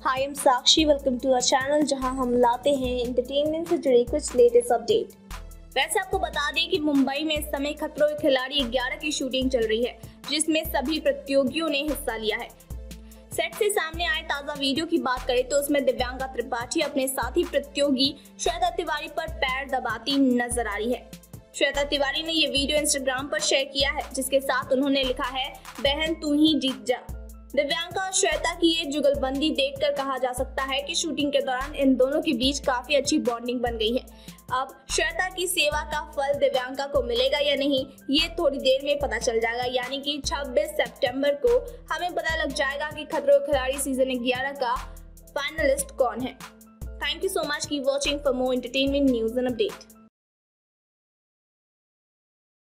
Hi am Sakshi, welcome to our channel जहां हम लाते हैं एंटरटेनमेंट से जुड़े कुछ लेटेस्ट अपडेट। वैसे आपको बता दें कि मुंबई में इस समय खतरों के खिलाड़ी 11 की शूटिंग चल रही है, जिसमें सभी प्रतियोगियों ने हिस्सा लिया है। सेट से सामने आए ताजा वीडियो की बात करें तो उसमें दिव्यांका त्रिपाठी अपने साथी प्रतियोगी श्वेता तिवारी पर पैर दबाती नजर आ रही है। श्वेता तिवारी ने ये वीडियो इंस्टाग्राम पर शेयर किया है, जिसके साथ उन्होंने लिखा है, बहन तू ही जीत जा। दिव्यांका और श्वेता की ये जुगलबंदी देखकर कहा जा सकता है कि शूटिंग के दौरान इन दोनों के बीच काफी अच्छी बॉन्डिंग बन गई है। अब श्वेता की सेवा का फल दिव्यांका को मिलेगा या नहीं, ये थोड़ी देर में पता चल जाएगा, यानी कि 26 सितंबर को हमें पता लग जाएगा कि खतरों के खिलाड़ी सीजन 11 का फाइनलिस्ट कौन है। Thank you so much, keep watching for more entertainment news and update.